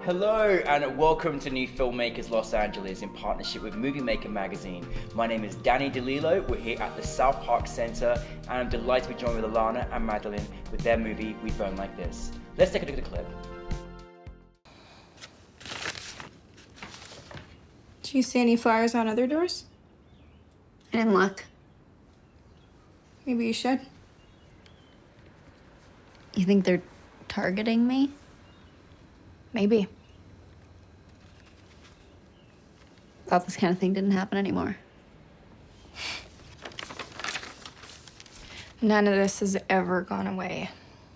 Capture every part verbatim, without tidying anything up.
Hello and welcome to New Filmmakers Los Angeles in partnership with Movie Maker magazine. My name is Danny DeLillo. We're here at the South Park Center and I'm delighted to be joined with Alana and Madeleine with their movie We Burn Like This. Let's take a look at the clip. Do you see any flyers on other doors? I didn't look. Maybe you should. You think they're targeting me? Maybe. Thought this kind of thing didn't happen anymore. None of this has ever gone away.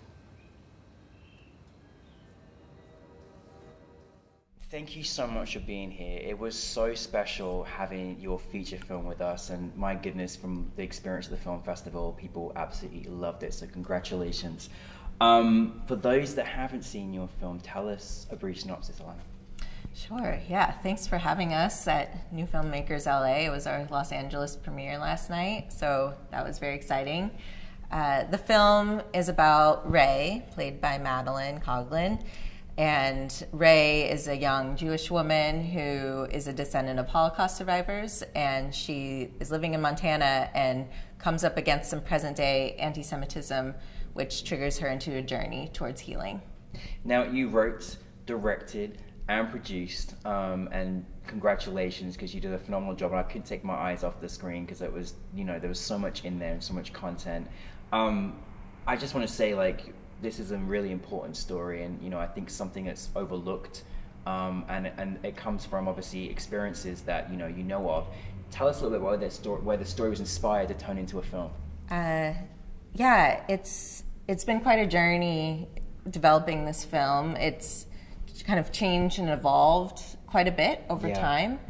Thank you so much for being here. It was so special having your feature film with us, and my goodness, from the experience of the film festival, people absolutely loved it, so congratulations. Um, for those that haven't seen your film, tell us a brief synopsis, Alana. Sure, yeah. Thanks for having us at New Filmmakers L A. It was our Los Angeles premiere last night, so that was very exciting. Uh, the film is about Ray, played by Madeleine Coghlan, and Ray is a young Jewish woman who is a descendant of Holocaust survivors, and she is living in Montana and comes up against some present-day anti-Semitism, which triggers her into a journey towards healing. Now, you wrote, directed, and produced, um, and congratulations, because you did a phenomenal job, and I couldn't take my eyes off the screen because it was, you know, there was so much in there and so much content. Um, I just want to say, like, this is a really important story, and, you know, I think something that's overlooked, um, and, and it comes from, obviously, experiences that, you know, you know of. Tell us a little bit where the story, where the story was inspired to turn into a film. Uh, yeah, it's it's been quite a journey developing this film. It's kind of changed and evolved quite a bit over yeah. time.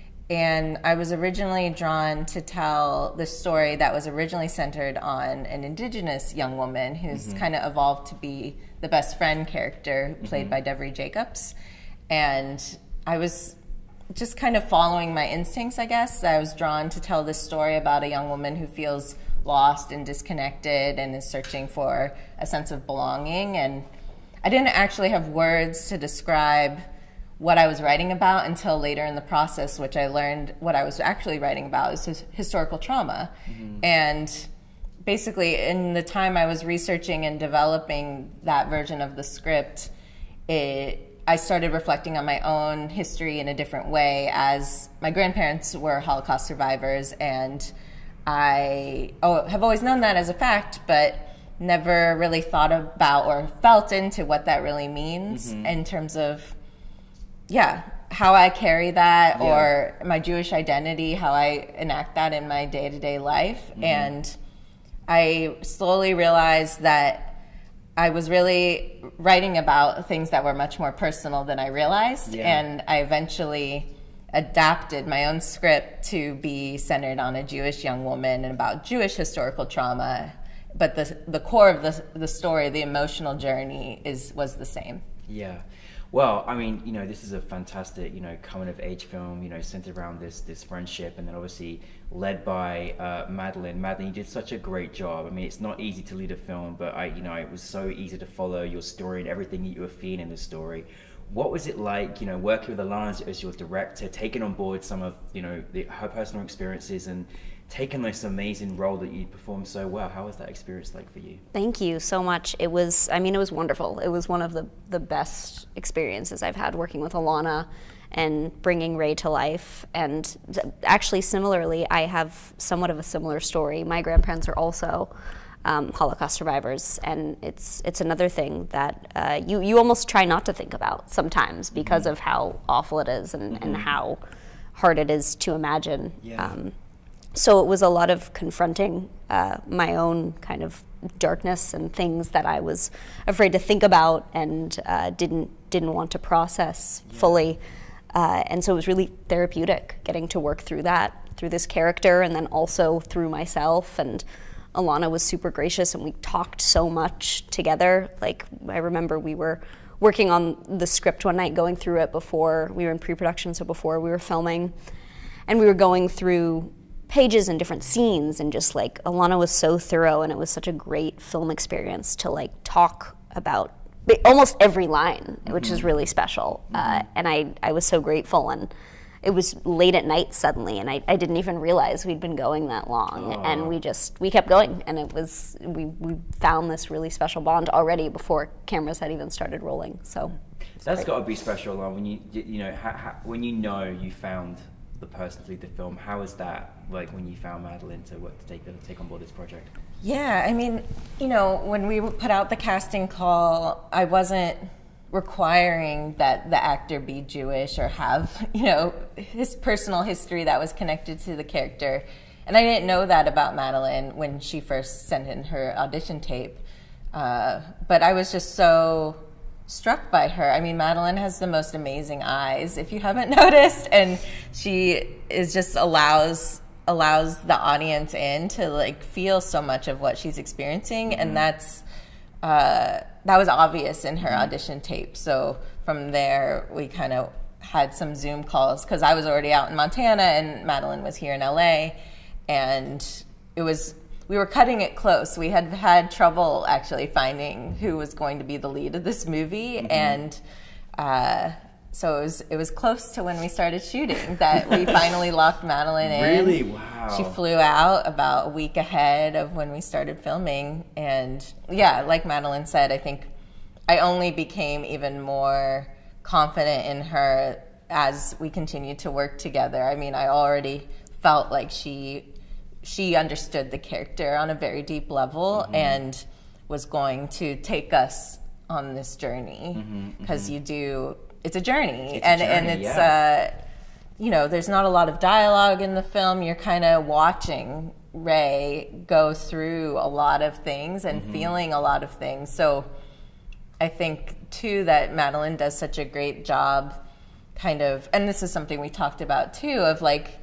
And I was originally drawn to tell this story that was originally centered on an indigenous young woman who's mm-hmm. kind of evolved to be the best friend character, played mm-hmm. by Devery Jacobs. And I was just kind of following my instincts, I guess. I was drawn to tell this story about a young woman who feels lost and disconnected and is searching for a sense of belonging. And I didn't actually have words to describe what I was writing about until later in the process, which I learned what I was actually writing about is historical trauma. Mm-hmm. And basically, in the time I was researching and developing that version of the script, it, I started reflecting on my own history in a different way, as my grandparents were Holocaust survivors, and I oh, have always known that as a fact, but never really thought about or felt into what that really means mm-hmm. in terms of, yeah, how I carry that yeah. or my Jewish identity, how I enact that in my day-to-day life. Mm-hmm. And I slowly realized that I was really writing about things that were much more personal than I realized. Yeah. And I eventually adapted my own script to be centered on a Jewish young woman and about Jewish historical trauma. But the the core of the the story, the emotional journey, is was the same. Yeah. Well, I mean, you know, this is a fantastic, you know, coming of age film, you know, centered around this this friendship, and then obviously led by uh, Madeleine. Madeleine, you did such a great job. I mean, it's not easy to lead a film, but I, you know, it was so easy to follow your story and everything that you were feeling in the story. What was it like, you know, working with Alana as your director, taking on board some of, you know, the, her personal experiences and taking this amazing role that you performed so well? How was that experience like for you? Thank you so much. It was, I mean, it was wonderful. It was one of the, the best experiences I've had working with Alana and bringing Ray to life. And actually, similarly, I have somewhat of a similar story. My grandparents are also um, Holocaust survivors, and it's it's another thing that uh, you, you almost try not to think about sometimes because mm-hmm. of how awful it is and, mm-hmm. and how hard it is to imagine. Yeah. Um, So it was a lot of confronting uh, my own kind of darkness and things that I was afraid to think about and uh, didn't didn't want to process yeah. fully. Uh, and so it was really therapeutic getting to work through that, through this character, and then also through myself. And Alana was super gracious, and we talked so much together. Like, I remember we were working on the script one night, going through it before we were in pre-production, so before we were filming, and we were going through pages and different scenes, and just like Alana was so thorough, and it was such a great film experience to like talk about almost every line, which is really special. Uh, and I, I was so grateful. And it was late at night suddenly, and I, I didn't even realize we'd been going that long. Oh. And we just, we kept going. And it was, we, we found this really special bond already before cameras had even started rolling. So that's got to be special, Alana, when you, you know, ha, ha, when you know you found the person to lead the film. How is that, like, when you found Madeleine to, what, to take, to take on board this project? Yeah, I mean, you know, when we put out the casting call, I wasn't requiring that the actor be Jewish or have, you know, his personal history that was connected to the character. And I didn't know that about Madeleine when she first sent in her audition tape. Uh, but I was just so struck by her. I mean, Madeleine has the most amazing eyes, if you haven't noticed, and she is just allows allows the audience in to like feel so much of what she's experiencing, mm-hmm. and that's uh, that was obvious in her mm-hmm. audition tape. So from there, we kind of had some Zoom calls because I was already out in Montana and Madeleine was here in L A, and it was. We were cutting it close. We had had trouble actually finding who was going to be the lead of this movie, mm-hmm. and uh, so it was it was close to when we started shooting that we finally locked Madeleine in. Really? Wow. She flew out about a week ahead of when we started filming, and yeah, like Madeleine said, I think I only became even more confident in her as we continued to work together. I mean, I already felt like she. She understood the character on a very deep level, mm-hmm. and was going to take us on this journey, because mm-hmm, mm-hmm. you do, it's a journey. It's and, a journey, and it's, yeah. uh, you know, there's not a lot of dialogue in the film. You're kind of watching Ray go through a lot of things and mm-hmm. feeling a lot of things. So I think, too, that Madeleine does such a great job kind of, and this is something we talked about, too, of like,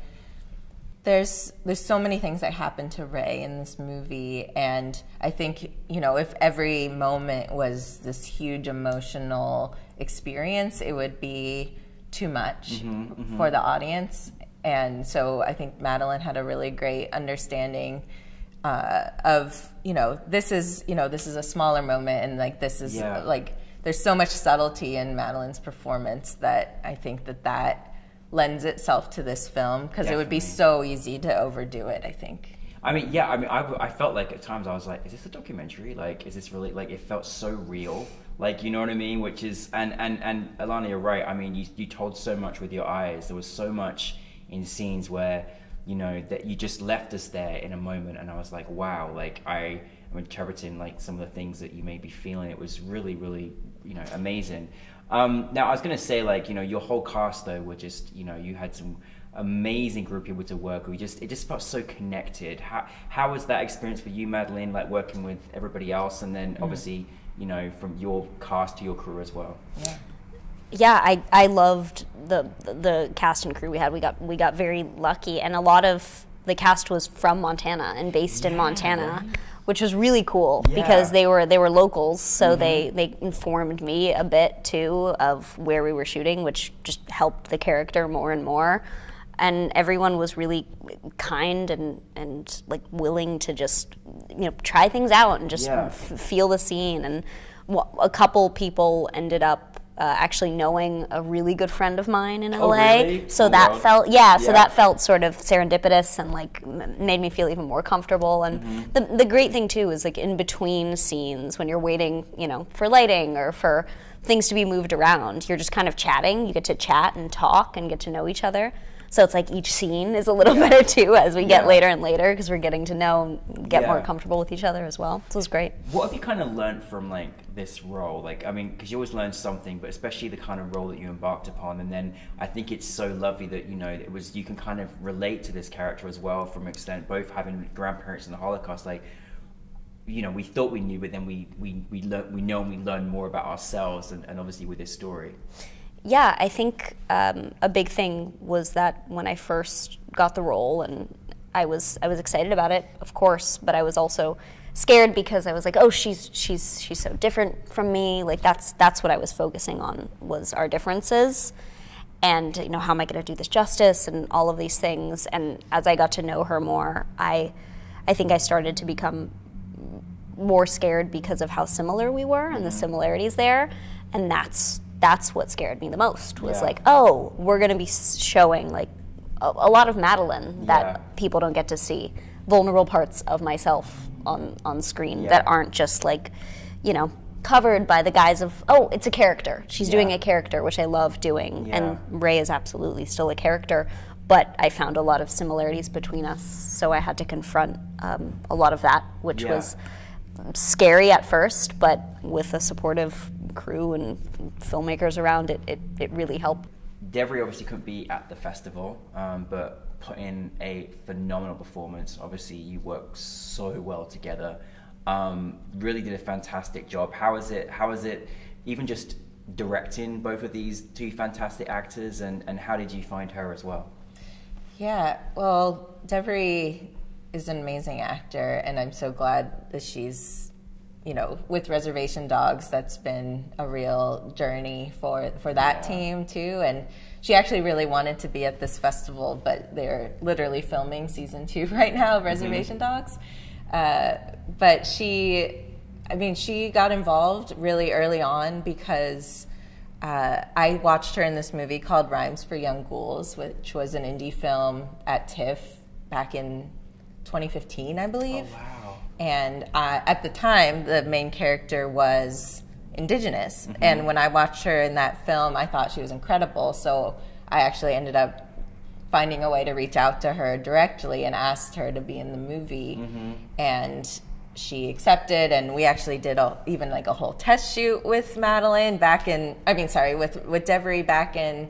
There's there's so many things that happen to Ray in this movie, and I think, you know, if every moment was this huge emotional experience, it would be too much mm-hmm, mm-hmm. for the audience. And so I think Madeleine had a really great understanding uh, of, you know, this is, you know, this is a smaller moment, and like this is yeah. like there's so much subtlety in Madeleine's performance that I think that that lends itself to this film, because it would be so easy to overdo it, I think. I mean, yeah, I mean, I, I felt like at times I was like, is this a documentary? Like, is this really, like, it felt so real. Like, you know what I mean? Which is, and, and, and Alana, you're right. I mean, you, you told so much with your eyes. There was so much in scenes where, you know, that you just left us there in a moment. And I was like, wow, like, I am interpreting, like, some of the things that you may be feeling. It was really, really, you know, amazing. Um, now, I was going to say, like, you know, your whole cast, though, were just, you know, you had some amazing group of people to work with. Just, it just felt so connected. How, how was that experience for you, Madeleine, like working with everybody else? And then, mm-hmm. obviously, you know, from your cast to your crew as well? Yeah. Yeah, I, I loved the, the the cast and crew we had. We got we got very lucky, and a lot of the cast was from Montana and based yeah, in Montana. Right. Which was really cool yeah. because they were they were locals, so mm-hmm. they, they informed me a bit too of where we were shooting, which just helped the character more and more. And everyone was really kind and and like willing to just, you know, try things out and just yeah. f- feel the scene. And a couple people ended up Uh, actually knowing a really good friend of mine in L A, oh, really? so oh, that wow. felt yeah, so yeah. that felt sort of serendipitous and like m- made me feel even more comfortable. And mm-hmm. the the great thing too is like in between scenes when you're waiting, you know, for lighting or for things to be moved around, you're just kind of chatting. You get to chat and talk and get to know each other. So it's like each scene is a little yeah. better too as we get yeah. later and later, because we're getting to know and get yeah. more comfortable with each other as well. So it was great. What have you kind of learned from like this role? Like, I mean, because you always learn something, but especially the kind of role that you embarked upon. And then I think it's so lovely that, you know, it was, you can kind of relate to this character as well from an extent, both having grandparents in the Holocaust, like, you know, we thought we knew, but then we we we learn, we know and we learn more about ourselves, and, and obviously with this story. Yeah, I think um, a big thing was that when I first got the role, and I was I was excited about it, of course, but I was also scared because I was like, oh, she's she's she's so different from me. Like that's that's what I was focusing on, was our differences, and you know, how am I going to do this justice and all of these things. And as I got to know her more, I I think I started to become more scared because of how similar we were and the similarities there, and that's that's what scared me the most. Was Yeah. like, oh, we're going to be showing like a, a lot of Madeleine that Yeah. people don't get to see, vulnerable parts of myself on on screen Yeah. that aren't just like, you know, covered by the guise of, oh, it's a character. She's Yeah. doing a character, which I love doing, Yeah. and Ray is absolutely still a character. But I found a lot of similarities between us, so I had to confront um, a lot of that, which Yeah. was scary at first, but with a supportive crew and filmmakers around it, it, it really helped. Devery obviously couldn't be at the festival, um, but put in a phenomenal performance. Obviously, you work so well together. Um, really did a fantastic job. How is it? How is it? Even just directing both of these two fantastic actors, and, and how did you find her as well? Yeah, well, Devery is an amazing actor, and I'm so glad that she's, you know, with Reservation Dogs, that's been a real journey for, for that Yeah. team too. And she actually really wanted to be at this festival, but they're literally filming season two right now of Reservation Mm-hmm. Dogs. Uh, but she, I mean, she got involved really early on because Uh, I watched her in this movie called Rhymes for Young Ghouls, which was an indie film at TIFF back in twenty fifteen, I believe. Oh, wow. And uh, at the time, the main character was Indigenous. Mm-hmm. And when I watched her in that film, I thought she was incredible. So I actually ended up finding a way to reach out to her directly and asked her to be in the movie. Mm-hmm. And she accepted, and we actually did a, even like a whole test shoot with Madeleine back in, I mean, sorry, with, with Devery back in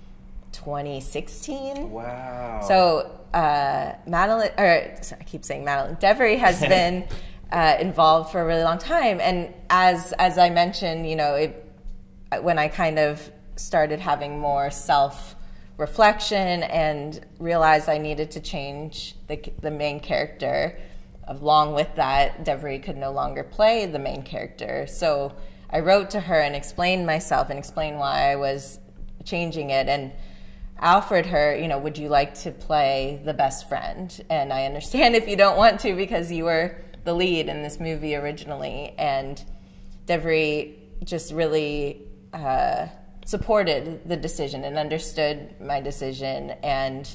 twenty sixteen. Wow. So uh, Madeleine, or sorry, I keep saying Madeleine, Devery has been uh, involved for a really long time. And as, as I mentioned, you know, it, when I kind of started having more self-reflection and realized I needed to change the, the main character, along with that, Devery could no longer play the main character. So I wrote to her and explained myself and explained why I was changing it, and offered her, you know, would you like to play the best friend? And I understand if you don't want to because you were the lead in this movie originally. And Devery just really uh, supported the decision and understood my decision, and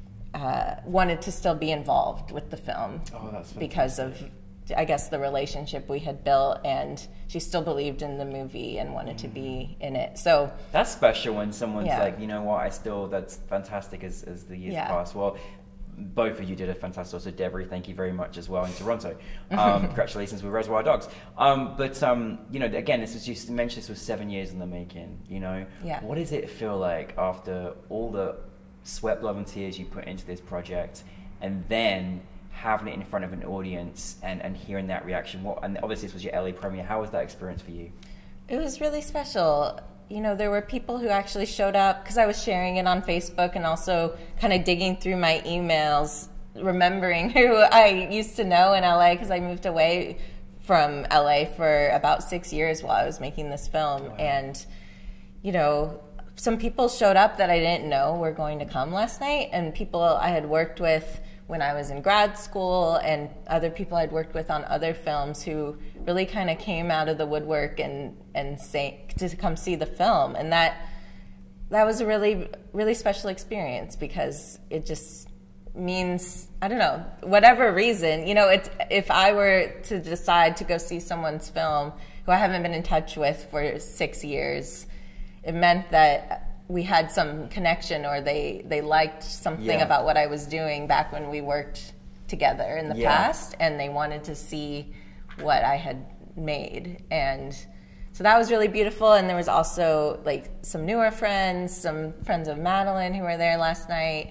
Uh, wanted to still be involved with the film. Oh, that's because of, I guess, the relationship we had built, and she still believed in the movie and wanted to be in it. So that's special when someone's Yeah. like, you know what, I still, that's fantastic as, as the years Yeah. pass. Well, both of you did a fantastic, also Devery, thank you very much as well in Toronto. Um, congratulations with Reservoir Dogs. Um, but, um, you know, again, this was, you mentioned this was seven years in the making, you know? Yeah. What does it feel like after all the sweat, blood, and tears you put into this project, and then having it in front of an audience and, and hearing that reaction? What, and obviously this was your L A premiere. How was that experience for you? it was really special. You know, there were people who actually showed up because I was sharing it on Facebook and also kind of digging through my emails, remembering who I used to know in L A because I moved away from L A for about six years while I was making this film. Wow. And, you know, some people showed up that I didn't know were going to come last night, and people I had worked with when I was in grad school, and other people I'd worked with on other films who really kind of came out of the woodwork and and say, to come see the film. And that that was a really, really special experience because it just means, I don't know, whatever reason, you know, it's, if I were to decide to go see someone's film who I haven't been in touch with for six years, it meant that we had some connection, or they, they liked something Yeah. about what I was doing back when we worked together in the Yeah. past, and they wanted to see what I had made. And so that was really beautiful. And there was also like some newer friends, some friends of Madeleine who were there last night,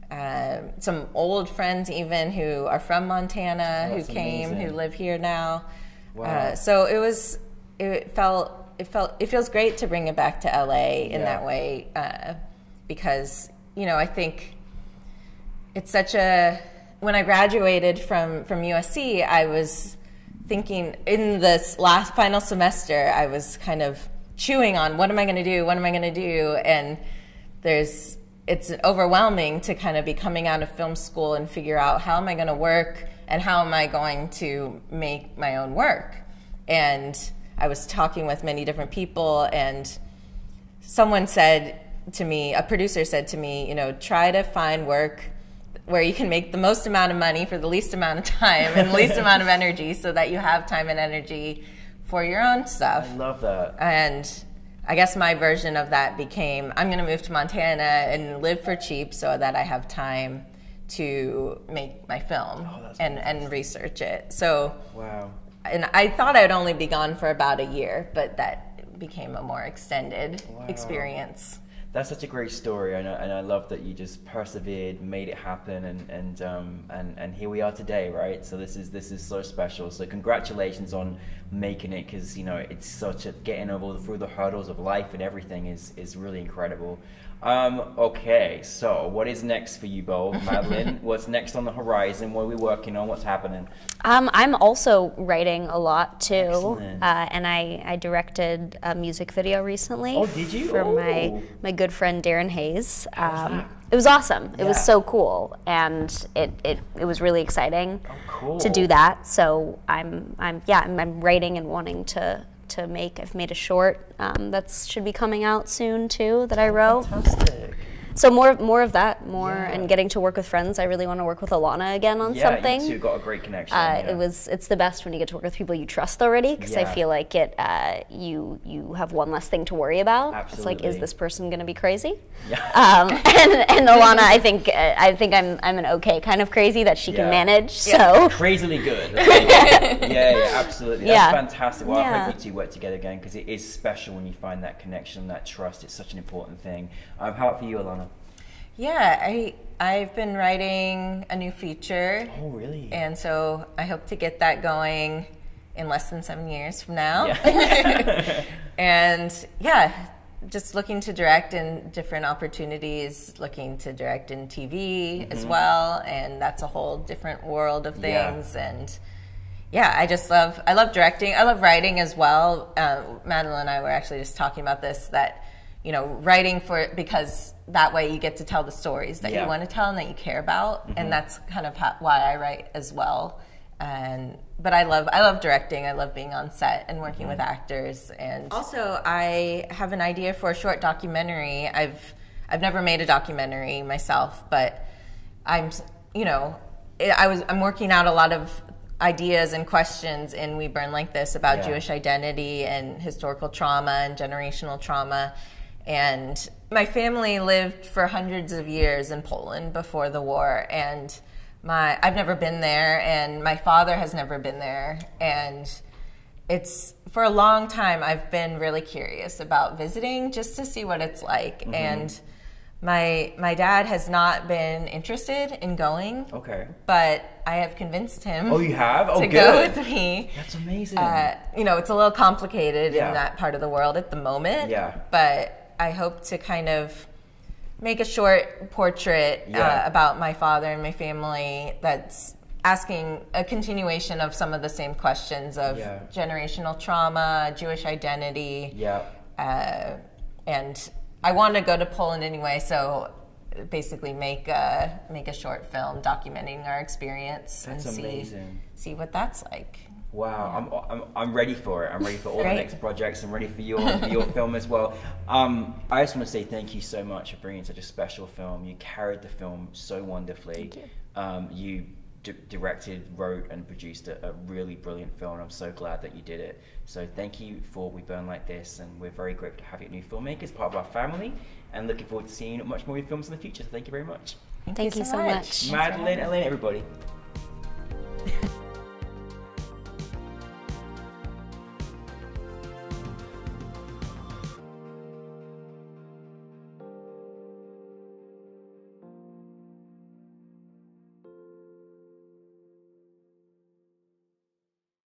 um, some old friends even who are from Montana, Oh, who that's came, amazing. who live here now. Wow. Uh, so it was, it felt, it felt, it feels great to bring it back to L A in Yeah. that way, uh, because, you know, I think it's such a, when I graduated from, from U S C, I was thinking in this last final semester, I was kind of chewing on what am I going to do? What am I going to do? And there's it's overwhelming to kind of be coming out of film school and figure out how am I going to work and how am I going to make my own work. And I was talking with many different people, and someone said to me, a producer said to me, you know, try to find work where you can make the most amount of money for the least amount of time and the least amount of energy, so that you have time and energy for your own stuff. I love that. And I guess my version of that became, I'm going to move to Montana and live for cheap so that I have time to make my film oh, and, and research it. So, wow. And I thought I'd only be gone for about a year, but that became a more extended wow. experience. That's such a great story, and I, and I love that you just persevered, made it happen, and and um and and here we are today, right? So this is this is so special. So congratulations on making it, because you know it's such a getting over through the hurdles of life and everything is is really incredible. Um, okay, so what is next for you both, Madeleine? What's next on the horizon? What are we working on? What's happening? Um, I'm also writing a lot too, Excellent. uh, and I, I directed a music video recently. Oh, did you? For oh. my my good friend Darren Hayes. How was Um, that? it was awesome. It Yeah. was so cool, and it, it, it was really exciting Oh, cool. to do that. So I'm I'm yeah I'm, I'm writing and wanting to. to make. I've made a short um, that should be coming out soon too that I wrote. Fantastic. So more more of that, more Yeah. and getting to work with friends. I really want to work with Alana again on Yeah, something. you two got a great connection. Uh, yeah. It was it's the best when you get to work with people you trust already, because I Yeah. feel like it uh, you you have one less thing to worry about. It's like, is Absolutely. this person going to be crazy? Yeah. Um, and, and Alana, I think uh, I think I'm I'm an okay kind of crazy that she Yeah. can manage. So Crazily good. yeah, yeah, absolutely. That's Yeah. fantastic. Well, I Yeah. hope you two work together again, because it is special when you find that connection, that trust. It's such an important thing. Um, how about for you, Alana? Yeah, I, I've been writing a new feature. Oh, really? And so I hope to get that going in less than seven years from now. Yeah. And yeah, just looking to direct in different opportunities, looking to direct in T V mm-hmm. as well. And that's a whole different world of things. Yeah. And yeah, I just love, I love directing. I love writing as well. Uh, Madeleine and I were actually just talking about this, that, you know, writing for, because that way you get to tell the stories that Yeah. you want to tell and that you care about. Mm-hmm. And that's kind of how, why I write as well. And but I love I love directing. I love being on set and working mm-hmm. with actors. And also, I have an idea for a short documentary. I've I've never made a documentary myself, but I'm you know I was I'm working out a lot of ideas and questions in We Burn Like This about Yeah. Jewish identity and historical trauma and generational trauma. And my family lived for hundreds of years in Poland before the war, and my I've never been there, and my father has never been there, and it's for a long time I've been really curious about visiting just to see what it's like. Mm-hmm. And my my dad has not been interested in going. Okay. But I have convinced him. Oh, you have? Oh, to good. go with me. That's amazing. Uh, you know, it's a little complicated Yeah. in that part of the world at the moment. Yeah. But I hope to kind of make a short portrait Yeah. uh, about my father and my family that's asking a continuation of some of the same questions of Yeah. generational trauma, Jewish identity. Yeah. Uh, and I want to go to Poland anyway, so basically make a, make a short film documenting our experience. That's and see, amazing. see what that's like. Wow, I'm, I'm I'm ready for it. I'm ready for all Great. the next projects. I'm ready for your for your film as well. Um, I just want to say thank you so much for bringing such a special film. You carried the film so wonderfully. Thank you. Um, you d- directed, wrote, and produced a, a really brilliant film. I'm so glad that you did it. So thank you for We Burn Like This, and we're very grateful to have you at New Filmmakers, part of our family, and looking forward to seeing much more of your films in the future. So thank you very much. Thank, Thank you you so so much. much. Madeleine, Elaine, everybody.